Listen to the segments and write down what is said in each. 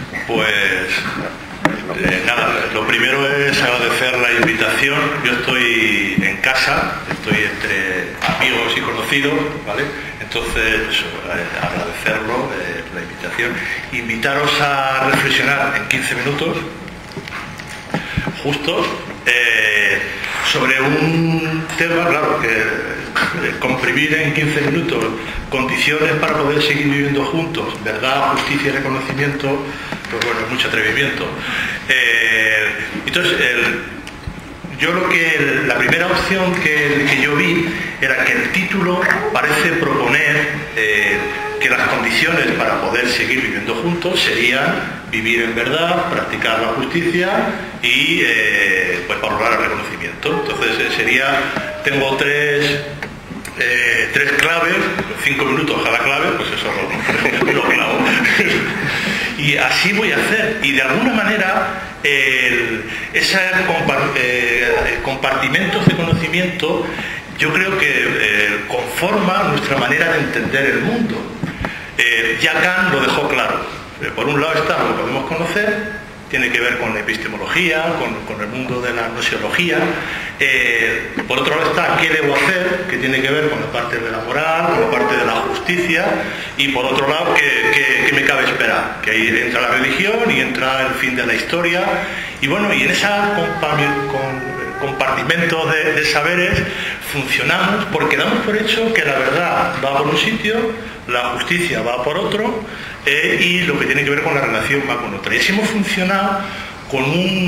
Pues nada, lo primero es agradecer la invitación. Yo estoy en casa, estoy entre amigos y conocidos, ¿vale? Entonces, agradecerlo, la invitación. Invitaros a reflexionar en 15 minutos, justos, sobre un tema, claro, que comprimir en 15 minutos condiciones para poder seguir viviendo juntos, verdad, justicia y reconocimiento, pues bueno, mucho atrevimiento. Entonces, yo lo que la primera opción que yo vi era que el título parece proponer que las condiciones para poder seguir viviendo juntos serían vivir en verdad, practicar la justicia y pues valorar el reconocimiento. Entonces tengo tres claves, 5 minutos cada clave, pues eso lo clavo. Y así voy a hacer. Y de alguna manera, esos compartimentos de conocimiento, yo creo que conforman nuestra manera de entender el mundo. Ya Kant lo dejó claro. Por un lado está lo que podemos conocer, tiene que ver con la epistemología, con el mundo de la gnoseología. Por otro lado está qué debo hacer, que tiene que ver con la parte de la moral, con la parte de la justicia, y por otro lado qué me cabe esperar, que ahí entra la religión y entra el fin de la historia. Y bueno, y en ese compartimento de saberes funcionamos porque damos por hecho que la verdad va por un sitio, la justicia va por otro, y lo que tiene que ver con la relación va con otra. Y así hemos funcionado con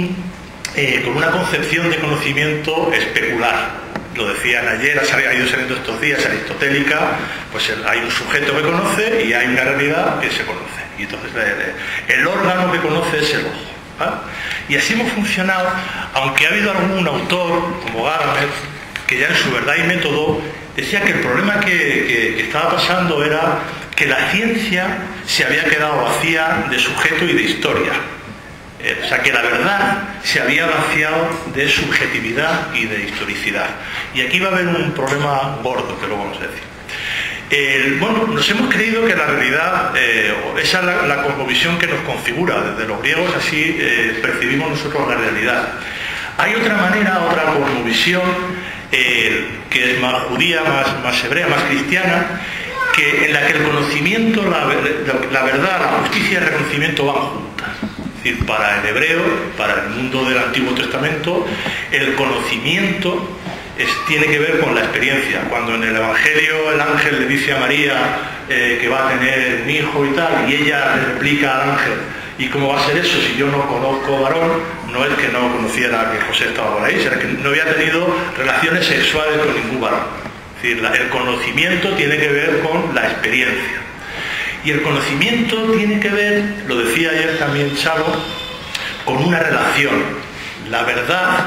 una concepción de conocimiento especular. Lo decían ayer, ha ido saliendo estos días, aristotélica, pues hay un sujeto que conoce y hay una realidad que se conoce. Y entonces el órgano que conoce es el ojo, ¿vale? Y así hemos funcionado, aunque ha habido algún autor, como Gadamer, que ya en su Verdad y Método decía que el problema que estaba pasando era que la ciencia se había quedado vacía de sujeto y de historia. O sea, que la verdad se había vaciado de subjetividad y de historicidad. Y aquí va a haber un problema gordo, que lo vamos a decir. Bueno, nos hemos creído que la realidad, esa es la cosmovisión que nos configura. Desde los griegos así percibimos nosotros la realidad. Hay otra manera, otra cosmovisión, que es más judía, más hebrea, más cristiana, en la que el conocimiento, la verdad, la justicia y el reconocimiento van juntas. Es decir, para el hebreo, para el mundo del Antiguo Testamento, el conocimiento tiene que ver con la experiencia. Cuando en el Evangelio el ángel le dice a María que va a tener un hijo y tal, y ella le replica al ángel: ¿y cómo va a ser eso si yo no conozco varón? No es que no conociera que José estaba por ahí, sino que no había tenido relaciones sexuales con ningún varón. Es decir, el conocimiento tiene que ver con la experiencia. Y el conocimiento tiene que ver, lo decía ayer también Chalo, con una relación. La verdad,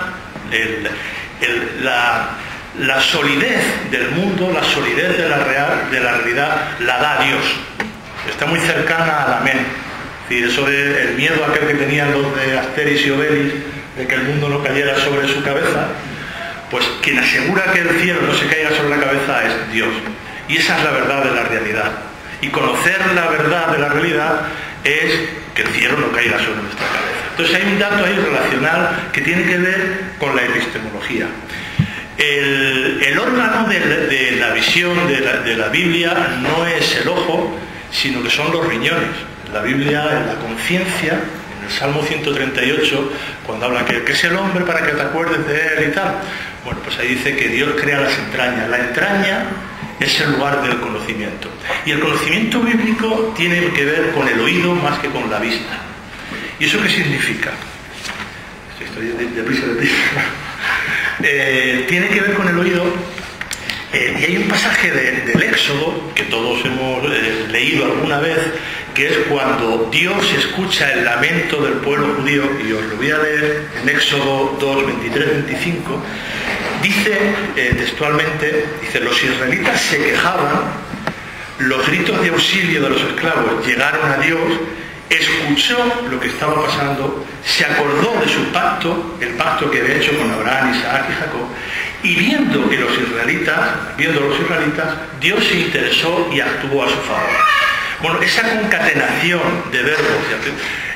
la solidez del mundo, la solidez de la realidad, la da Dios. Está muy cercana al amén. Es decir, eso del miedo aquel que tenían los de Asterix y Obelix, de que el mundo no cayera sobre su cabeza, pues quien asegura que el cielo no se caiga sobre la cabeza es Dios. Y esa es la verdad de la realidad. Y conocer la verdad de la realidad es que el cielo no caiga sobre nuestra cabeza. Entonces hay un dato ahí relacional que tiene que ver con la epistemología. El órgano de la visión de la Biblia no es el ojo, sino que son los riñones. La Biblia, en la conciencia, en el Salmo 138, cuando habla que es el hombre para que te acuerdes de él y tal, bueno, pues ahí dice que Dios crea las entrañas. La entraña es el lugar del conocimiento. Y el conocimiento bíblico tiene que ver con el oído más que con la vista. ¿Y eso qué significa? Estoy deprisa de ti. Tiene que ver con el oído. Y hay un pasaje del Éxodo, que todos hemos leído alguna vez, que es cuando Dios escucha el lamento del pueblo judío, y os lo voy a leer en Éxodo 2, 23, 25, dice textualmente, dice: los israelitas se quejaban, los gritos de auxilio de los esclavos llegaron a Dios, escuchó lo que estaba pasando, se acordó de su pacto, el pacto que había hecho con Abraham, Isaac y Jacob, y viendo los israelitas, Dios se interesó y actuó a su favor. Bueno, esa concatenación de verbos,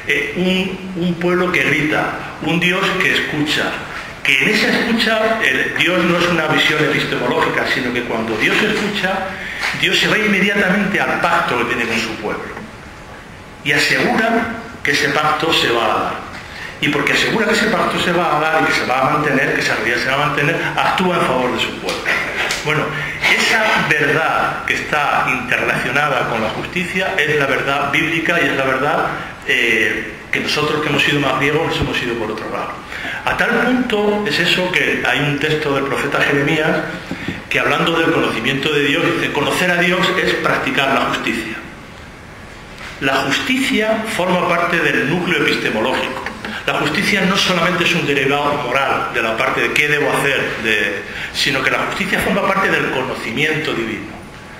un pueblo que grita, un Dios que escucha, que en esa escucha Dios no es una visión epistemológica, sino que cuando Dios escucha, Dios se va inmediatamente al pacto que tiene con su pueblo y asegura que ese pacto se va a dar. Y porque asegura que ese pacto se va a dar y que se va a mantener, que esa realidad se va a mantener, actúa en favor de su pueblo. Bueno, esa verdad que está interrelacionada con la justicia es la verdad bíblica y es la verdad que nosotros que hemos sido más griegos nos hemos ido por otro lado. A tal punto es eso que hay un texto del profeta Jeremías que, hablando del conocimiento de Dios, dice: conocer a Dios es practicar la justicia. La justicia forma parte del núcleo epistemológico. La justicia no solamente es un derivado moral de la parte de qué debo hacer, sino que la justicia forma parte del conocimiento divino.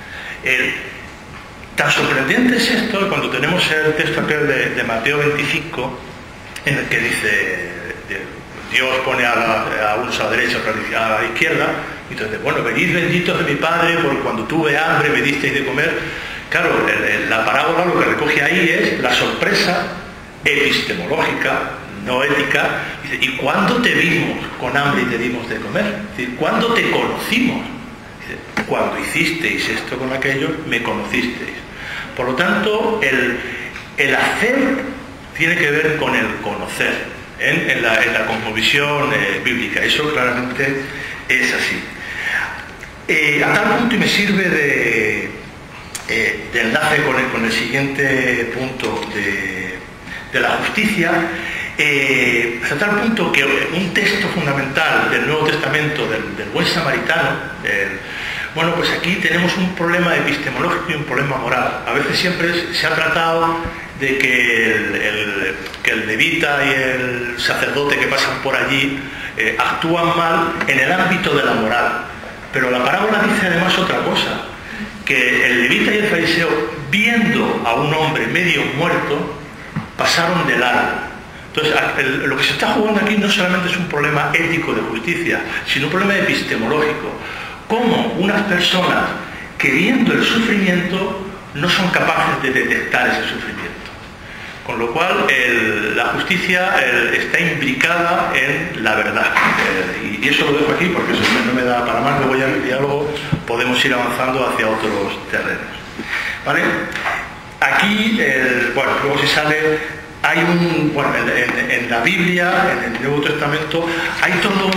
Tan sorprendente es esto que cuando tenemos el texto aquel de Mateo 25, en el que dice, Dios pone a unos a la derecha, otros a la izquierda, y entonces, bueno, venid benditos de mi Padre, porque cuando tuve hambre me disteis de comer. Claro, la parábola lo que recoge ahí es la sorpresa epistemológica, no ética. Dice: ¿y cuándo te vimos con hambre y te dimos de comer? Es decir, ¿cuándo te conocimos? Dice: cuando hicisteis esto con aquello, me conocisteis. Por lo tanto, el hacer tiene que ver con el conocer, en la cosmovisión bíblica. Eso claramente es así. A tal punto, y me sirve de enlace con el siguiente punto de la justicia, hasta tal punto que un texto fundamental del Nuevo Testamento, del buen samaritano, bueno, pues aquí tenemos un problema epistemológico y un problema moral. A veces siempre se ha tratado de que el levita y el sacerdote que pasan por allí actúan mal en el ámbito de la moral. Pero la parábola dice además otra cosa, que el levita y el fariseo, viendo a un hombre medio muerto, pasaron de largo. Entonces, lo que se está jugando aquí no solamente es un problema ético de justicia, sino un problema epistemológico. Cómo unas personas que, viendo el sufrimiento, no son capaces de detectar ese sufrimiento. Con lo cual, la justicia está imbricada en la verdad. Y eso lo dejo aquí porque eso no me da para más. Luego ya en el diálogo podemos ir avanzando hacia otros terrenos. ¿Vale? Aquí, bueno, luego se sale, hay en la Biblia, en el Nuevo Testamento, hay toda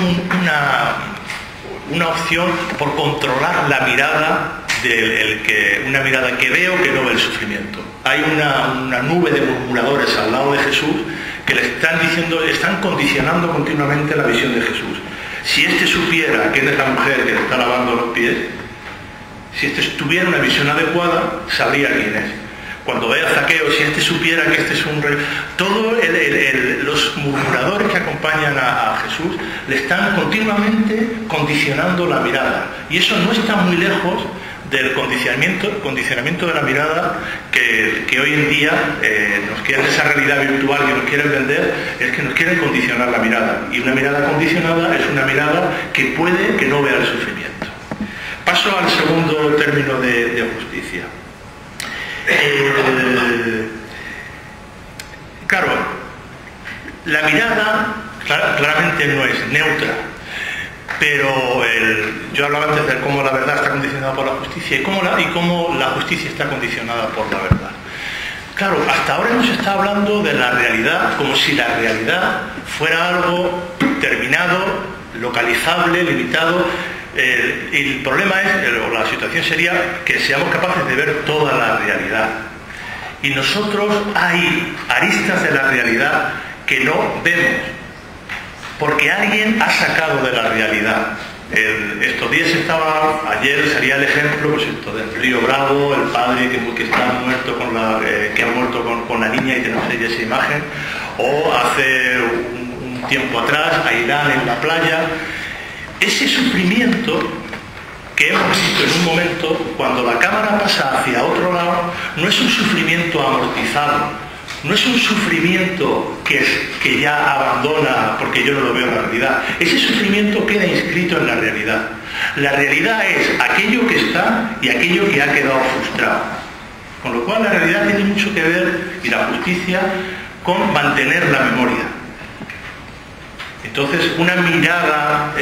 una opción por controlar la mirada una mirada que veo, que no ve el sufrimiento. Hay una nube de murmuradores al lado de Jesús que le están diciendo, están condicionando continuamente la visión de Jesús. Si éste supiera quién es la mujer que le está lavando los pies, si éste tuviera una visión adecuada, sabría quién es. Cuando vea a Zaqueo, si éste supiera que este es un rey, todos los murmuradores que acompañan a Jesús le están continuamente condicionando la mirada. Y eso no está muy lejos del condicionamiento de la mirada que hoy en día nos quieren, esa realidad virtual que nos quieren vender, es que nos quieren condicionar la mirada. Y una mirada condicionada es una mirada que puede que no vea el sufrimiento. Paso al segundo término de justicia. Claro, la mirada claramente no es neutra, pero yo hablaba antes de cómo la verdad está condicionada por la justicia y cómo la justicia está condicionada por la verdad. Claro, hasta ahora hemos estado hablando de la realidad como si la realidad fuera algo terminado, localizable, limitado. El problema o la situación sería que seamos capaces de ver toda la realidad. Y nosotros hay aristas de la realidad que no vemos, porque alguien ha sacado de la realidad. Estos días ayer salía el ejemplo, pues esto del río Bravo, el padre que está muerto que ha muerto con la niña y tenemos ahí esa imagen, o hace un tiempo atrás, Ailán en la playa. Ese sufrimiento que hemos visto en un momento, cuando la cámara pasa hacia otro lado, no es un sufrimiento amortizado, no es un sufrimiento que ya abandona porque yo no lo veo en la realidad. Ese sufrimiento queda inscrito en la realidad. La realidad es aquello que está y aquello que ha quedado frustrado. Con lo cual la realidad tiene mucho que ver, y la justicia, con mantener la memoria. Entonces, una mirada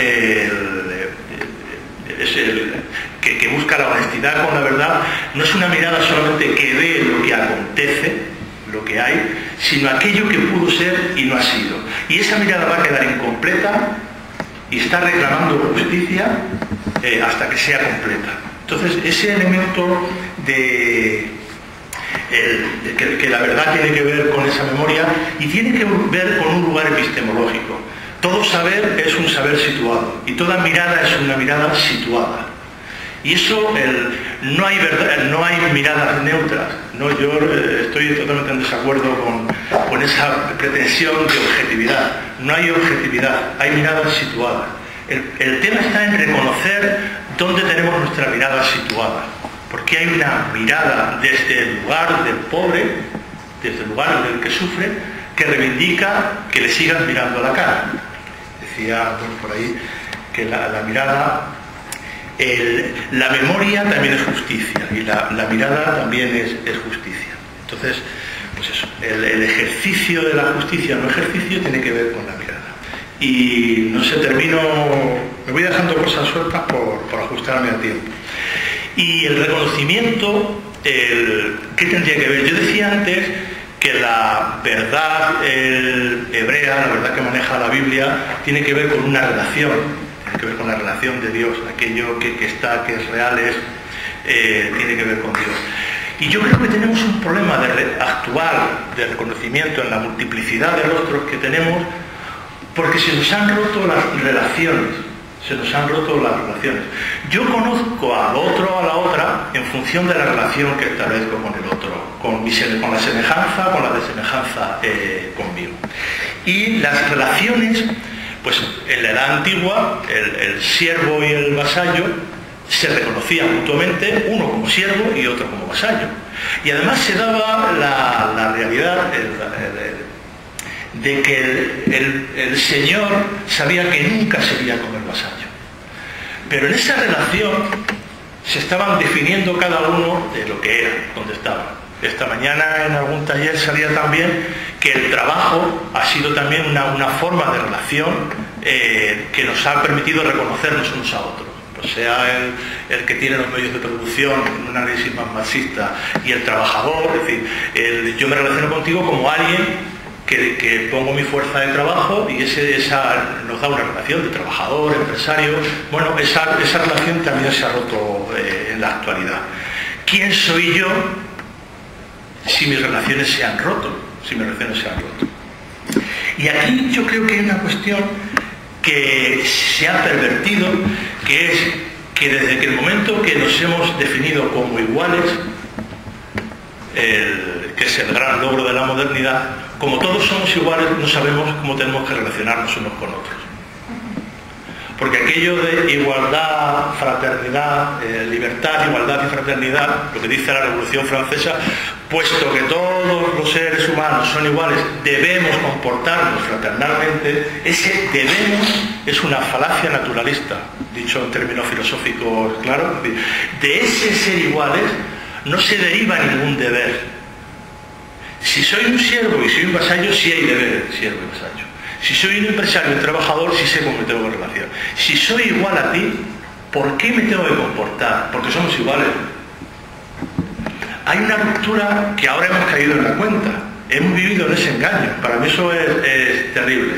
que busca la honestidad con la verdad no es una mirada solamente que ve lo que acontece, lo que hay, sino aquello que pudo ser y no ha sido. Y esa mirada va a quedar incompleta y está reclamando justicia hasta que sea completa. Entonces, ese elemento de que la verdad tiene que ver con esa memoria y tiene que ver con un lugar epistemológico. Todo saber es un saber situado y toda mirada es una mirada situada. Y eso, no hay miradas neutras. ¿No? Yo estoy totalmente en desacuerdo con esa pretensión de objetividad. No hay objetividad, hay miradas situadas. El tema está en reconocer dónde tenemos nuestra mirada situada. Porque hay una mirada desde el lugar del pobre, desde el lugar del que sufre, que reivindica que le sigan mirando a la cara. Decía por ahí que la mirada, la memoria también es justicia y la mirada también es justicia. Entonces, pues eso, el ejercicio de la justicia, no ejercicio, tiene que ver con la mirada. Y no sé, me voy dejando cosas sueltas por ajustarme al tiempo. Y el reconocimiento, ¿qué tendría que ver? Yo decía antes que la verdad hebrea, la verdad que maneja la Biblia, tiene que ver con una relación, tiene que ver con la relación de Dios, aquello que está, que es real, tiene que ver con Dios. Y yo creo que tenemos un problema actual de reconocimiento en la multiplicidad de rostros que tenemos, porque se nos han roto las relaciones. Yo conozco al otro o a la otra en función de la relación que establezco con el otro, con la semejanza, con la desemejanza conmigo. Y las relaciones, pues en la edad antigua, el siervo y el vasallo se reconocían mutuamente, uno como siervo y otro como vasallo. Y además se daba la realidad de que el señor sabía que nunca sería como el vasallo. Pero en esa relación se estaban definiendo cada uno de lo que era, donde estaba. Esta mañana en algún taller salía también que el trabajo ha sido también una forma de relación que nos ha permitido reconocernos unos a otros. Pues sea el que tiene los medios de producción, en un análisis más marxista, y el trabajador, es decir, yo me relaciono contigo como alguien que pongo mi fuerza de trabajo y esa nos da una relación de trabajador, empresario. Bueno, esa relación también se ha roto en la actualidad. ¿Quién soy yo si mis relaciones se han roto? Y aquí yo creo que hay una cuestión que se ha pervertido, que es que desde que el momento que nos hemos definido como iguales, que es el gran logro de la modernidad, como todos somos iguales, no sabemos cómo tenemos que relacionarnos unos con otros. Porque aquello de igualdad, fraternidad, libertad, igualdad y fraternidad, lo que dice la Revolución Francesa, puesto que todos los seres humanos son iguales, debemos comportarnos fraternalmente, ese debemos es una falacia naturalista, dicho en términos filosóficos claros. De ese ser iguales no se deriva ningún deber. Si soy un siervo y soy un vasallo, sí hay deber de siervo y vasallo. Si soy un empresario y un trabajador, sí sé cómo me tengo que relacionar. Si soy igual a ti, ¿por qué me tengo que comportar? Porque somos iguales. Hay una ruptura que ahora hemos caído en la cuenta. Hemos vivido en ese engaño. Para mí eso es terrible.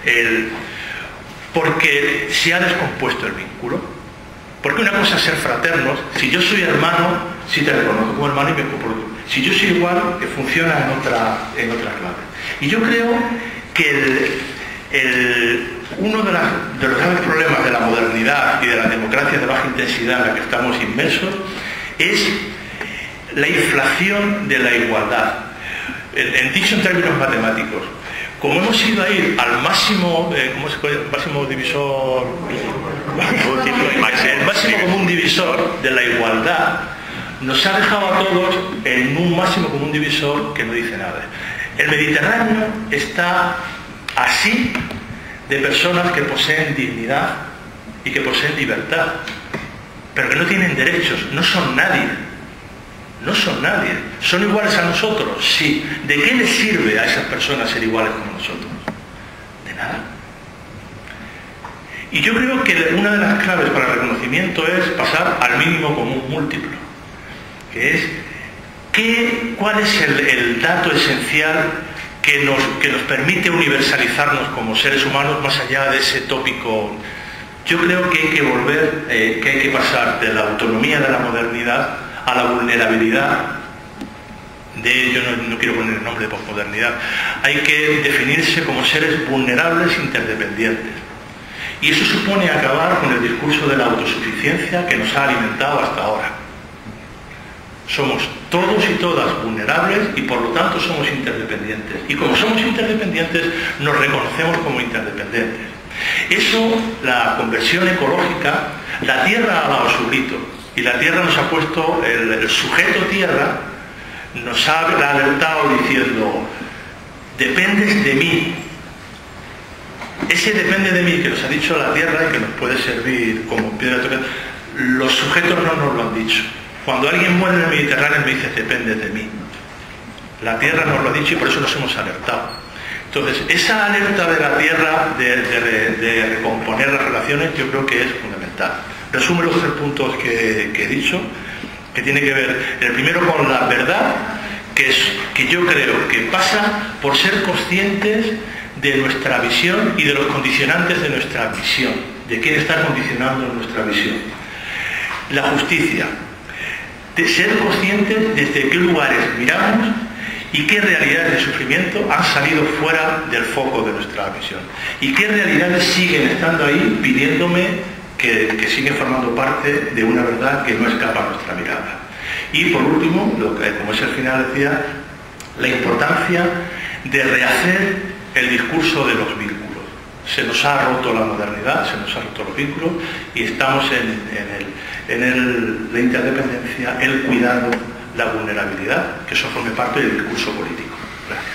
Porque se ha descompuesto el vínculo. Porque una cosa es ser fraternos. Si yo soy hermano, sí te reconozco como hermano y me comporto. Si yo soy igual, funciona en otra clave. Y yo creo que uno de los grandes problemas de la modernidad y de la democracia de baja intensidad en la que estamos inmersos es la inflación de la igualdad. Dicho en términos matemáticos, como hemos ido a ir al máximo, máximo divisor, el máximo común divisor de la igualdad, nos ha dejado a todos en un máximo común divisor que no dice nada. El Mediterráneo está así de personas que poseen dignidad y que poseen libertad, pero que no tienen derechos, no son nadie. No son nadie. ¿Son iguales a nosotros? Sí. ¿De qué les sirve a esas personas ser iguales como nosotros? De nada. Y yo creo que una de las claves para el reconocimiento es pasar al mínimo común múltiplo, que es cuál es el dato esencial que nos permite universalizarnos como seres humanos más allá de ese tópico. Yo creo que hay que volver, que hay que pasar de la autonomía de la modernidad a la vulnerabilidad yo no quiero poner el nombre de posmodernidad. Hay que definirse como seres vulnerables interdependientes. Y eso supone acabar con el discurso de la autosuficiencia que nos ha alimentado hasta ahora. Somos todos y todas vulnerables y por lo tanto somos interdependientes. Y como somos interdependientes, nos reconocemos como interdependientes. Eso, la conversión ecológica, la tierra ha dado su grito. Y la tierra nos ha puesto, el sujeto tierra, nos ha alertado diciendo, dependes de mí. Ese depende de mí que nos ha dicho la tierra y que nos puede servir como piedra de toque, los sujetos no nos lo han dicho. Cuando alguien muere en el Mediterráneo me dice, depende de mí. La tierra nos lo ha dicho y por eso nos hemos alertado. Entonces, esa alerta de la tierra de recomponer las relaciones yo creo que es fundamental. Resumo los 3 puntos que he dicho, que tiene que ver, el primero con la verdad, que yo creo que pasa por ser conscientes de nuestra visión y de los condicionantes de nuestra visión, de quién está condicionando nuestra visión. La justicia, de ser conscientes desde qué lugares miramos y qué realidades de sufrimiento han salido fuera del foco de nuestra visión y qué realidades siguen estando ahí pidiéndome que siguen formando parte de una verdad que no escapa a nuestra mirada. Y por último, como es el final, decía, la importancia de rehacer el discurso de los vínculos. Se nos ha roto la modernidad, se nos ha roto los vínculos y estamos en la interdependencia, el cuidado, la vulnerabilidad, que eso forme parte del discurso político. Gracias.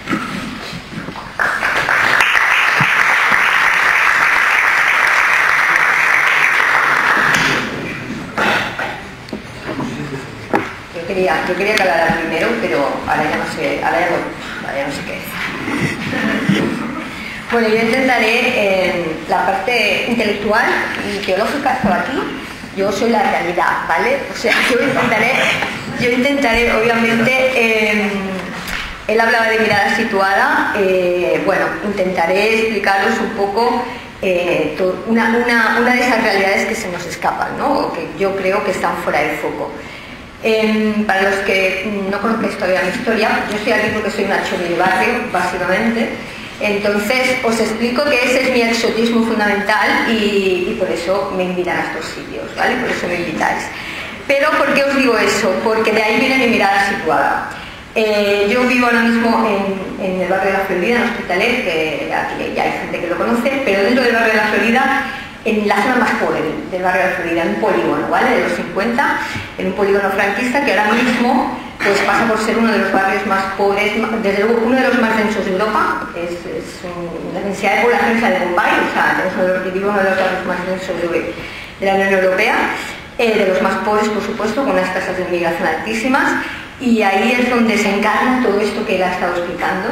Yo quería que hablara primero, pero ahora ya no sé qué es. Bueno, yo intentaré en la parte intelectual y teológica por aquí. Yo soy la realidad, ¿vale? O sea, yo intentaré obviamente, él hablaba de mirada situada, bueno, intentaré explicaros un poco una de esas realidades que se nos escapan, ¿no? O que yo creo que están fuera de foco. Para los que no conocéis todavía mi historia, yo estoy aquí porque soy una choli de barrio, básicamente. Entonces os explico que ese es mi exotismo fundamental y por eso me invitan a estos sitios, ¿vale? Por eso me invitáis. Pero ¿por qué os digo eso? Porque de ahí viene mi mirada situada. Yo vivo ahora mismo en el barrio de la Florida, en Hospitalet, que aquí ya hay gente que lo conoce, pero dentro del barrio de la Florida, en la zona más pobre del barrio de la Florida, en un polígono, ¿vale? De los 50, en un polígono franquista que ahora mismo pues pasa por ser uno de los barrios más pobres, desde luego uno de los más densos de Europa, la densidad de población es la de Bombay, o sea, vive uno de los barrios más densos de la Unión Europea, de los más pobres, por supuesto, con unas tasas de inmigración altísimas, y ahí es donde se encarna todo esto que él ha estado explicando,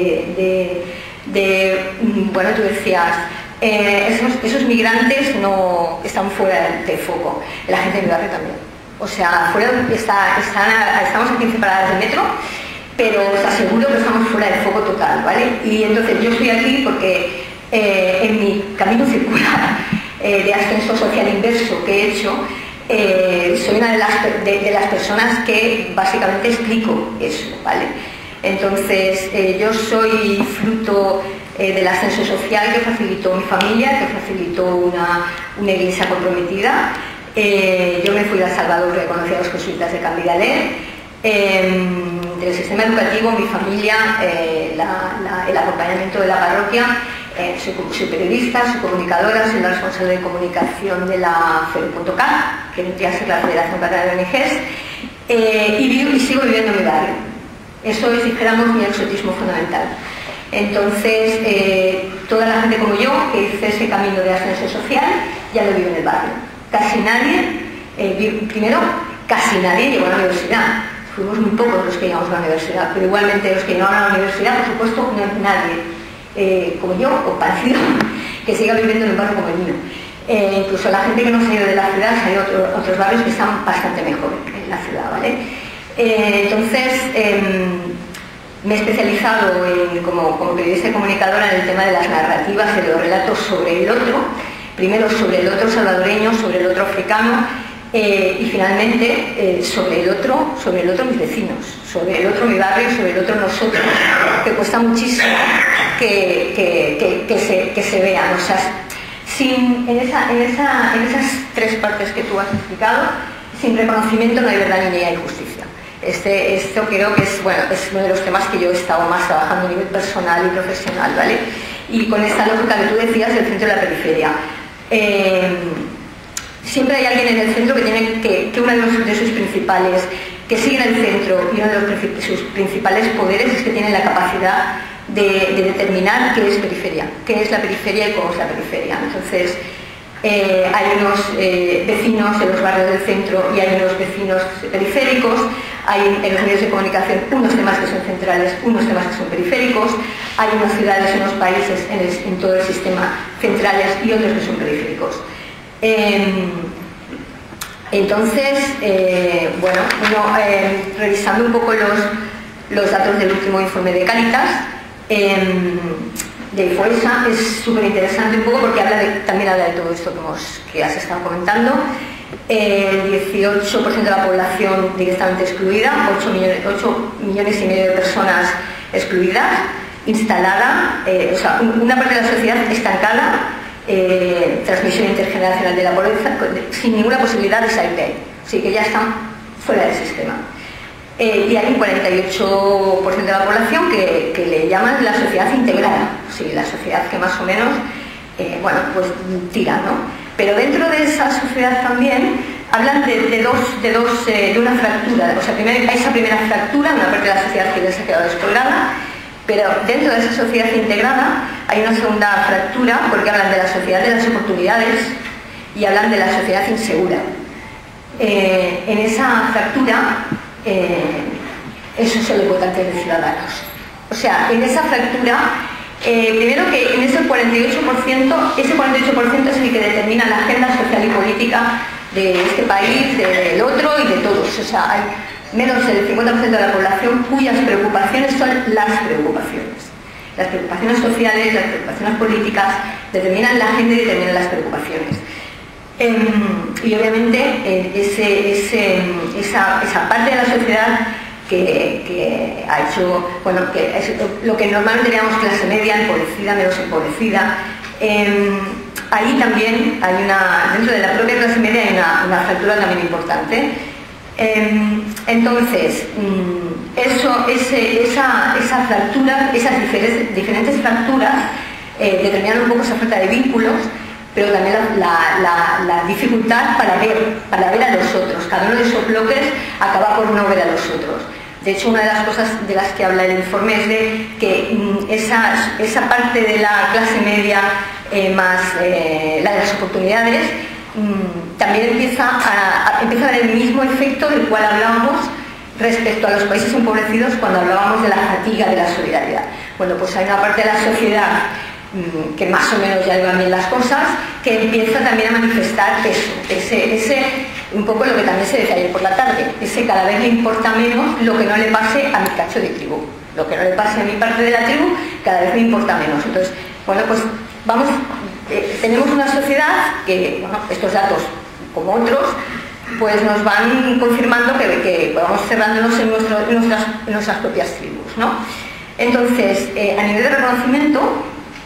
bueno, tú decías, esos migrantes no están fuera del foco, la gente de mi barrio también. O sea, estamos a 15 paradas de metro, pero os aseguro que estamos fuera del foco total, ¿vale? Y entonces yo estoy aquí porque en mi camino circular de ascenso social inverso que he hecho, soy una de las personas que básicamente explico eso, ¿vale? Entonces yo soy fruto del ascenso social que facilitó mi familia, que facilitó una iglesia comprometida. Yo me fui a El Salvador, que conocí a los jesuitas de Cambidalet. Del sistema educativo, mi familia, el acompañamiento de la parroquia. Soy periodista, soy comunicadora, soy la responsable de comunicación de la FED.cat, que vendría a ser la Federación Catalana de ONGs, y sigo viviendo en mi barrio. Eso es, dijéramos, mi exotismo fundamental. Entonces, toda la gente como yo, que hice ese camino de ascenso social, ya lo vive en el barrio. Casi nadie, primero, casi nadie llegó a la universidad. Fuimos muy pocos los que llegamos a la universidad, pero igualmente los que llegaron a la universidad, por supuesto, no hay nadie como yo, o parecido, que siga viviendo en un barrio como el mío. Incluso la gente que no se ha ido de la ciudad, se ha ido a otros barrios que están bastante mejor en la ciudad, ¿vale? Entonces, me he especializado como periodista y comunicadora en el tema de las narrativas, de los relatos sobre el otro, primero sobre el otro salvadoreño, sobre el otro africano, y finalmente sobre el otro mis vecinos, sobre el otro mi barrio, sobre el otro nosotros, que cuesta muchísimo que se vean. O sea, en esas tres partes que tú has explicado, sin reconocimiento no hay verdad ni hay justicia. Esto creo que es uno de los temas que yo he estado más trabajando a nivel personal y profesional, ¿vale? Y con esta lógica que tú decías del centro y la periferia. Siempre hay alguien en el centro que tiene que uno de sus principales, que sigue en el centro, y uno de sus principales poderes es que tiene la capacidad de determinar qué es periferia, qué es la periferia y cómo es la periferia. Entonces, hay unos vecinos de los barrios del centro y hay unos vecinos periféricos, hay en los medios de comunicación unos temas que son centrales, unos temas que son periféricos, hay unas ciudades, unos países en todo el sistema centrales y otros que son periféricos. Entonces, revisando un poco los datos del último informe de Cáritas, de IFOESA, es súper interesante un poco porque también habla de todo esto que has estado comentando. El 18% de la población directamente excluida, 8 millones y medio de personas excluidas, instalada, una parte de la sociedad estancada, transmisión intergeneracional de la pobreza, sin ninguna posibilidad de salir de ahí, así que ya están fuera del sistema. Y hay un 48% de la población que le llaman la sociedad integrada, sí, la sociedad que más o menos, tira, ¿no? Pero dentro de esa sociedad también hablan de una fractura, o sea, hay esa primera fractura, una parte de la sociedad que ya se ha quedado descolgada, pero dentro de esa sociedad integrada hay una segunda fractura porque hablan de la sociedad de las oportunidades y hablan de la sociedad insegura. En esa fractura, esos son los votantes de Ciudadanos. O sea, en esa fractura, primero que en ese 48%, ese 48% es el que determina la agenda social y política de este país, del otro y de todos. O sea, hay menos del 50% de la población cuyas preocupaciones son las preocupaciones. Las preocupaciones sociales, las preocupaciones políticas determinan la agenda y determinan las preocupaciones. Y obviamente esa parte de la sociedad que ha hecho, que es lo que normalmente llamamos clase media, empobrecida, menos empobrecida, ahí también hay dentro de la propia clase media hay una fractura también importante. Entonces, esa fractura, esas diferentes fracturas determinan un poco esa falta de vínculos, pero también la dificultad para ver a los otros. Cada uno de esos bloques acaba por no ver a los otros. De hecho, una de las cosas de las que habla el informe es de que esa parte de la clase media más la de las oportunidades también empieza a ver el mismo efecto del cual hablábamos respecto a los países empobrecidos cuando hablábamos de la fatiga de la solidaridad. Bueno, pues hay una parte de la sociedad que más o menos ya llevan bien las cosas, que empieza también a manifestar eso, un poco lo que también se decía ayer por la tarde, ese cada vez le importa menos lo que no le pase a mi cacho de tribu, lo que no le pase a mi parte de la tribu, cada vez me importa menos. Entonces, tenemos una sociedad que, estos datos, como otros, pues nos van confirmando que vamos cerrándonos en nuestras propias tribus, ¿no? Entonces, a nivel de reconocimiento,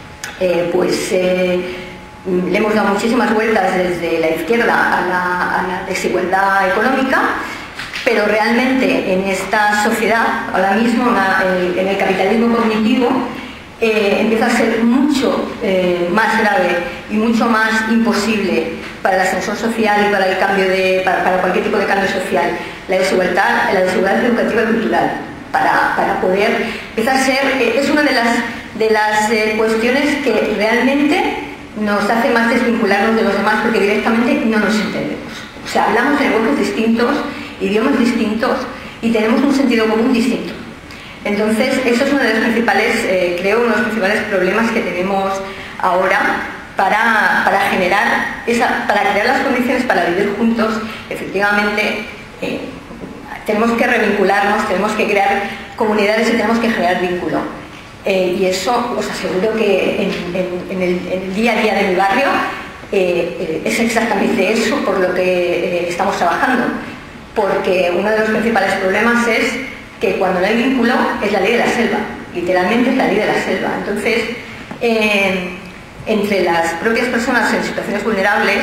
le hemos dado muchísimas vueltas desde la izquierda a la desigualdad económica, pero realmente en esta sociedad, ahora mismo en el capitalismo cognitivo, empieza a ser mucho más grave y mucho más imposible para el ascensor social y para el cambio para cualquier tipo de cambio social, la desigualdad educativa y cultural, para poder empezar a ser, es una de las cuestiones que realmente nos hace más desvincularnos de los demás porque directamente no nos entendemos. O sea, hablamos de lenguajes distintos idiomas distintos y tenemos un sentido común distinto. Entonces, eso es uno de los principales, creo, uno de los principales problemas que tenemos ahora para crear las condiciones para vivir juntos. Efectivamente, tenemos que revincularnos, tenemos que crear comunidades y tenemos que generar vínculo. Y eso os aseguro que en el día a día de mi barrio es exactamente eso por lo que estamos trabajando. Porque uno de los principales problemas es que cuando no hay vínculo es la ley de la selva, literalmente es la ley de la selva. Entonces, entre las propias personas en situaciones vulnerables,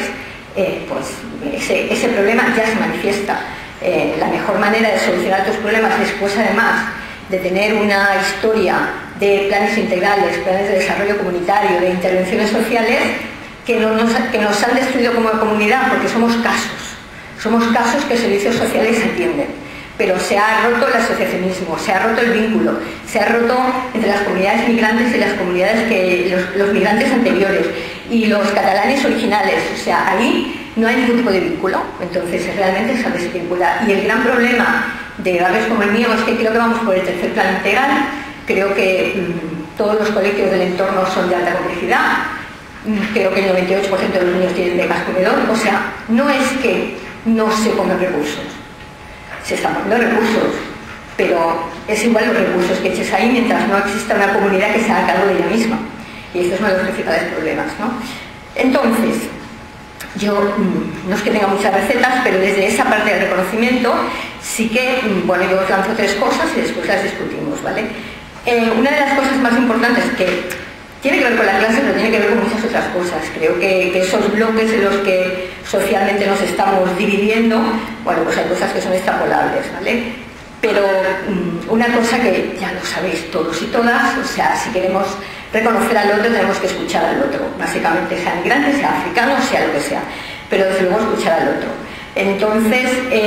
pues ese problema ya se manifiesta. La mejor manera de solucionar tus problemas después, además de tener una historia de planes integrales, planes de desarrollo comunitario, de intervenciones sociales que nos han destruido como comunidad, porque somos casos que servicios sociales atienden, pero se ha roto el asociacionismo, se ha roto el vínculo, se ha roto entre las comunidades migrantes y las comunidades los migrantes anteriores y los catalanes originales. O sea, ahí no hay ningún tipo de vínculo, entonces realmente se desvincula. Y el gran problema de barrios como el mío es que creo que vamos por el tercer plan integral. Creo que todos los colegios del entorno son de alta complejidad. Creo que el 98% de los niños tienen becas comedor. O sea, no es que no se pongan recursos, se están poniendo recursos, pero es igual los recursos que eches ahí mientras no exista una comunidad que se haga cargo de ella misma. Y esto es uno de los principales problemas, ¿no? Entonces, yo no es que tenga muchas recetas, pero desde esa parte del reconocimiento sí que, bueno, yo os lanzo 3 cosas y después las discutimos, ¿vale? Una de las cosas más importantes que tiene que ver con la clase, pero tiene que ver con muchas otras cosas. Creo que esos bloques en los que socialmente nos estamos dividiendo, bueno, pues hay cosas que son extrapolables, ¿vale? Pero una cosa que ya lo sabéis todos y todas, o sea, si queremos reconocer al otro tenemos que escuchar al otro, básicamente, sea migrante, sea africano, sea lo que sea, pero desde luego escuchar al otro. Entonces,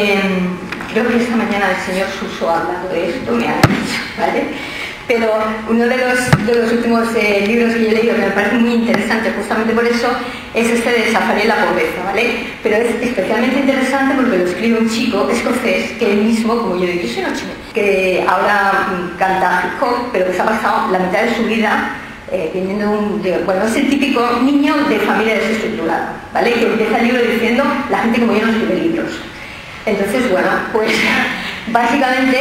creo que esta mañana el señor Suso ha hablado de esto, me ha dicho, ¿vale? Pero uno de los últimos libros que yo he leído que me parece muy interesante justamente por eso es este de Safari y la pobreza, ¿vale? Pero es especialmente interesante porque lo escribe un chico escocés que él mismo, como yo digo, yo soy una chica, que ahora canta hip hop, pero que se ha pasado la mitad de su vida viniendo bueno, es el típico niño de familia desestructurada, ¿vale? Que empieza el libro diciendo, la gente como yo no escribe libros. Entonces, bueno, pues básicamente...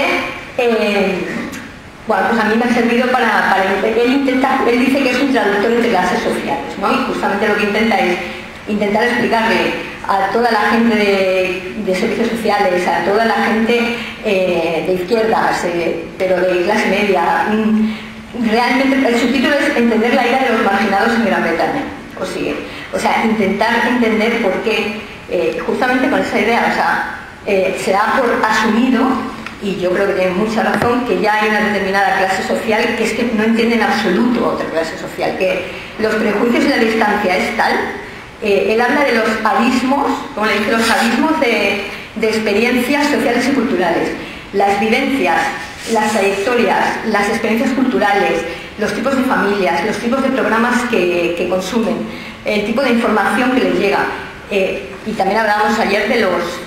bueno, pues a mí me ha servido para él dice que es un traductor entre clases sociales, ¿no? Y justamente lo que intenta es intentar explicarle a toda la gente de servicios sociales, a toda la gente de izquierdas, pero de clase media, realmente el subtítulo es entender la ira de los marginados en Gran Bretaña, o sea, intentar entender por qué, justamente con esa idea, o sea, se da por asumido. Y yo creo que tiene mucha razón, que ya hay una determinada clase social que es que no entiende en absoluto otra clase social, que los prejuicios y la distancia es tal. Él habla de los abismos, como le dice, los abismos de experiencias sociales y culturales, las vivencias, las trayectorias, las experiencias culturales, los tipos de familias, los tipos de programas que consumen, el tipo de información que les llega. Y también hablábamos ayer de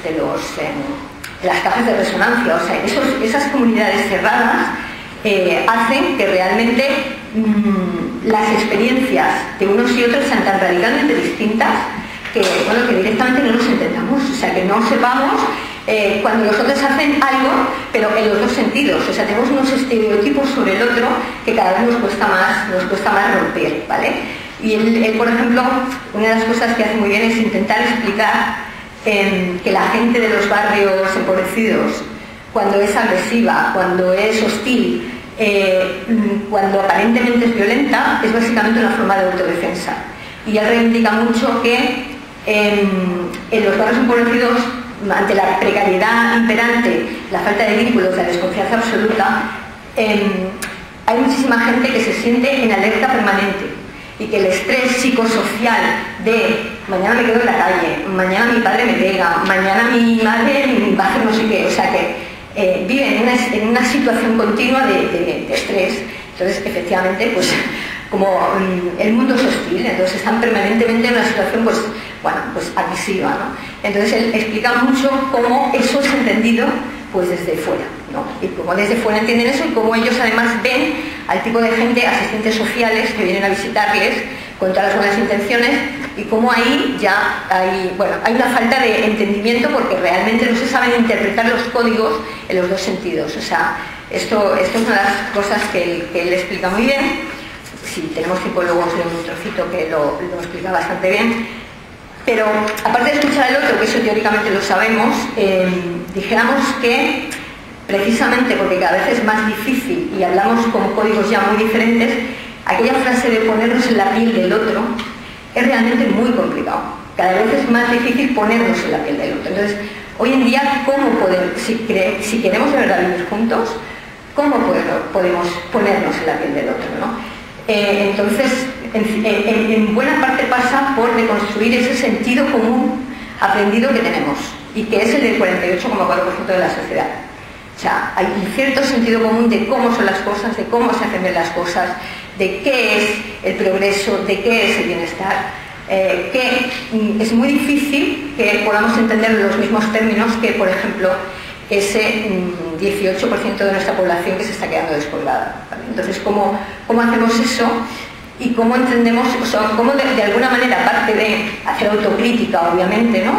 las cajas de resonancia, o sea, esas comunidades cerradas hacen que realmente las experiencias de unos y otros sean tan radicalmente distintas que, bueno, que directamente no nos entendamos, o sea, que no sepamos cuando los otros hacen algo, pero en los dos sentidos, o sea, tenemos unos estereotipos sobre el otro que cada vez nos cuesta más romper, ¿vale? Y él, por ejemplo, una de las cosas que hace muy bien es intentar explicar que la gente de los barrios empobrecidos, cuando es agresiva, cuando es hostil, cuando aparentemente es violenta, es básicamente una forma de autodefensa. Y él reivindica mucho que en los barrios empobrecidos, ante la precariedad imperante, la falta de vínculos, la desconfianza absoluta, hay muchísima gente que se siente en alerta permanente y que el estrés psicosocial de mañana me quedo en la calle, mañana mi padre me pega, mañana mi madre va a hacer no sé qué, o sea que viven en una situación continua de estrés. Entonces, efectivamente, pues como el mundo es hostil, entonces están permanentemente en una situación, pues, bueno, pues agresiva, ¿no? Entonces él explica mucho cómo eso es entendible entendido pues desde fuera, ¿no? Y cómo desde fuera entienden eso y cómo ellos además ven al tipo de gente, asistentes sociales que vienen a visitarles con todas las buenas intenciones, y cómo ahí ya hay una falta de entendimiento porque realmente no se saben interpretar los códigos en los dos sentidos. O sea, esto es una de las cosas que él explica muy bien. Si tenemos tiempo luego os leo un trocito que lo explica bastante bien. Pero aparte de escuchar al otro, que eso teóricamente lo sabemos, dijéramos que precisamente porque cada vez es más difícil y hablamos con códigos ya muy diferentes, aquella frase de ponernos en la piel del otro es realmente muy complicado. Cada vez es más difícil ponernos en la piel del otro. Entonces, hoy en día, ¿cómo podemos, si queremos de verdad vivir juntos, cómo podemos ponernos en la piel del otro, ¿no? Entonces, en buena parte pasa por reconstruir ese sentido común aprendido que tenemos y que es el del 48,4% de la sociedad. O sea, hay un cierto sentido común de cómo son las cosas, de cómo se hacen bien las cosas, de qué es el progreso, de qué es el bienestar, que es muy difícil que podamos entender en los mismos términos que, por ejemplo, ese 18% de nuestra población que se está quedando despoblada, ¿vale? Entonces, ¿cómo hacemos eso? Y cómo entendemos, o sea, cómo de alguna manera, aparte de hacer autocrítica, obviamente, ¿no?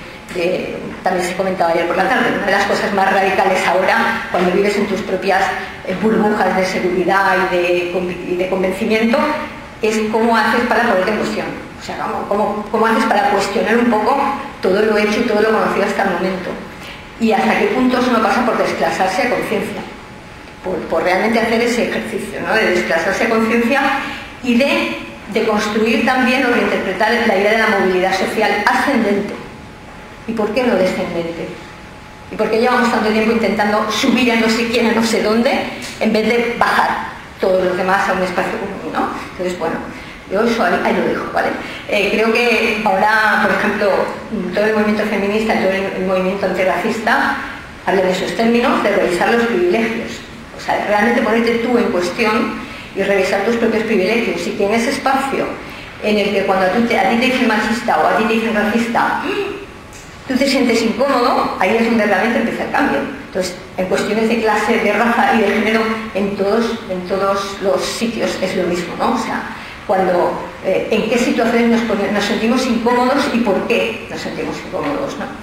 También se comentaba ayer por la tarde, una de las cosas más radicales ahora, cuando vives en tus propias burbujas de seguridad y de convencimiento, es cómo haces para ponerte en cuestión. O sea, cómo haces para cuestionar un poco todo lo hecho y todo lo conocido hasta el momento. Y hasta qué punto eso no pasa por desclasarse a conciencia, por realmente hacer ese ejercicio, ¿no? De desclasarse a conciencia y de construir también o reinterpretar la idea de la movilidad social ascendente. ¿Y por qué no descendente? ¿Y por qué llevamos tanto tiempo intentando subir a no sé quién, a no sé dónde, en vez de bajar todos los demás a un espacio común, ¿no? Entonces, bueno, yo eso ahí lo dejo, ¿vale? Creo que ahora, por ejemplo, todo el movimiento feminista, todo el movimiento antirracista, habla de esos términos, de revisar los privilegios. O sea, realmente ponerte tú en cuestión y revisar tus propios privilegios. Y que en ese espacio en el que cuando a ti te dicen machista o a ti te dicen racista, tú te sientes incómodo, ahí es donde realmente empieza el cambio. Entonces, en cuestiones de clase, de raza y de género, en todos los sitios es lo mismo, ¿no? O sea, en qué situaciones nos sentimos incómodos y por qué nos sentimos incómodos, ¿no?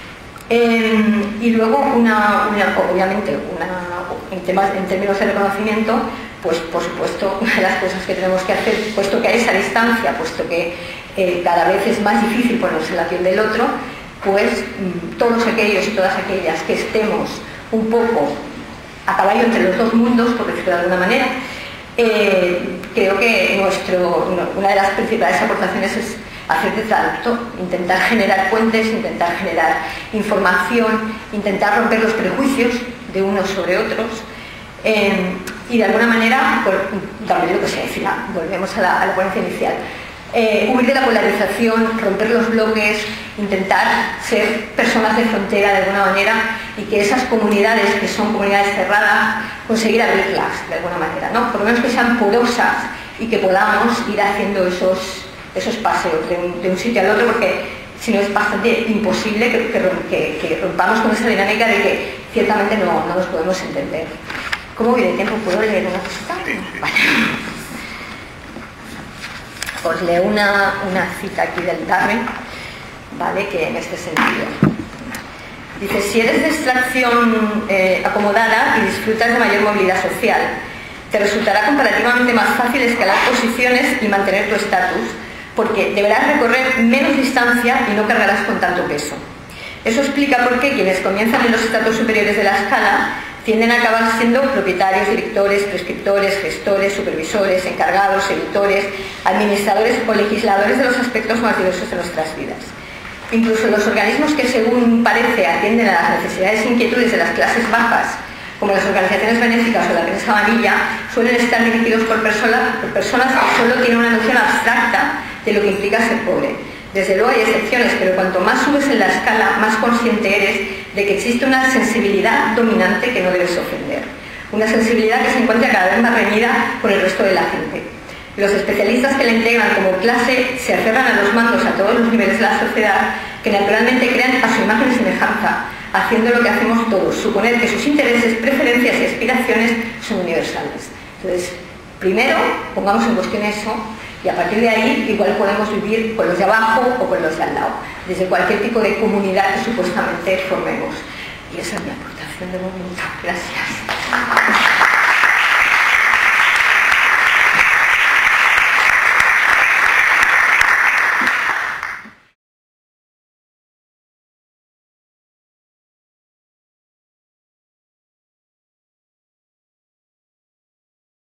Y luego, obviamente, en términos de reconocimiento, pues por supuesto, una de las cosas que tenemos que hacer, puesto que a esa distancia, puesto que cada vez es más difícil ponerse en la piel del otro, pues todos aquellos y todas aquellas que estemos un poco a caballo entre los dos mundos, por decirlo de alguna manera, creo que una de las principales aportaciones es hacer de tanto, intentar generar puentes, intentar generar información, intentar romper los prejuicios de unos sobre otros, y de alguna manera, también lo que se decía, volvemos a la ponencia inicial, huir de la polarización, romper los bloques, intentar ser personas de frontera de alguna manera, y que esas comunidades que son comunidades cerradas, conseguir abrirlas de alguna manera, ¿no? Por lo menos que sean porosas y que podamos ir haciendo esos paseos de un sitio al otro, porque si no es bastante imposible que rompamos con esa dinámica de que ciertamente no nos podemos entender. ¿Cómo voy de tiempo? ¿Puedo leer una cosita? Vale. Os leo una cita aquí del Darwin, ¿vale? Que en este sentido dice: si eres de extracción acomodada y disfrutas de mayor movilidad social, te resultará comparativamente más fácil escalar posiciones y mantener tu estatus, porque deberás recorrer menos distancia y no cargarás con tanto peso. Eso explica por qué quienes comienzan en los estratos superiores de la escala tienden a acabar siendo propietarios, directores, prescriptores, gestores, supervisores, encargados, editores, administradores o legisladores de los aspectos más diversos de nuestras vidas. Incluso los organismos que, según parece, atienden a las necesidades e inquietudes de las clases bajas, como las organizaciones benéficas o la prensa amarilla, suelen estar dirigidos por personas que solo tienen una noción abstracta de lo que implica ser pobre. Desde luego hay excepciones, pero cuanto más subes en la escala, más consciente eres de que existe una sensibilidad dominante que no debes ofender. Una sensibilidad que se encuentra cada vez más reñida con el resto de la gente. Los especialistas que la integran como clase se aferran a los mandos a todos los niveles de la sociedad, que naturalmente crean a su imagen y semejanza, haciendo lo que hacemos todos, suponer que sus intereses, preferencias y aspiraciones son universales. Entonces, primero, pongamos en cuestión eso, y a partir de ahí igual podemos vivir con los de abajo o con los de al lado, desde cualquier tipo de comunidad que supuestamente formemos. Y esa es mi aportación de momento. Gracias.